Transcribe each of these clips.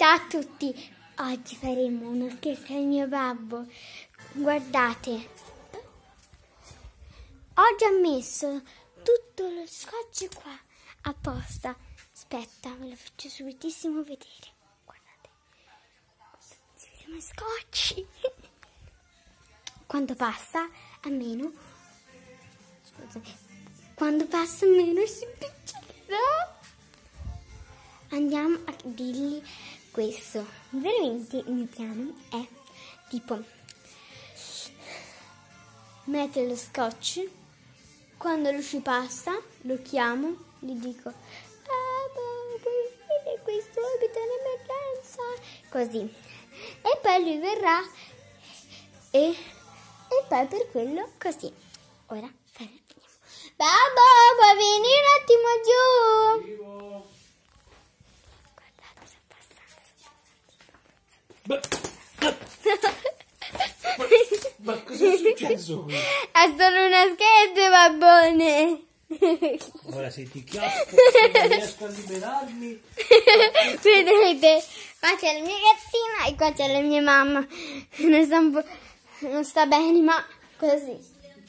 Ciao a tutti, oggi faremo uno scherzo al mio babbo. Guardate, oggi ho messo tutto lo scotch qua apposta. Aspetta, ve lo faccio subitissimo vedere. Guardate, si vede scotch. Quando passa a meno, scusate, quando passa a meno si impiccerà. Andiamo a dirgli questo. Veramente il mio piano è tipo mettere lo scotch, quando lui ci passa lo chiamo, gli dico puoi vedere questo abito in emergenza, così, e poi lui verrà e poi per quello così. Ora fermiamo. Babbo, puoi venire un attimo giù? Ma cosa è successo qui? È solo una scherzo, babbone. Ora se ti chiappo, non riesco a liberarmi. Vedete, qua c'è la mia gattina e qua c'è la mia mamma. Non sta bene, ma così.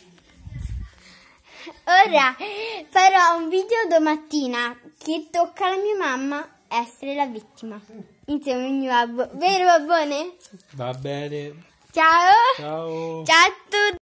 Ora farò un video domattina che tocca alla mia mamma essere la vittima insieme al mio babbo. Vero, babbone? Va bene. Ciao. Ciao. Ciao a tutti.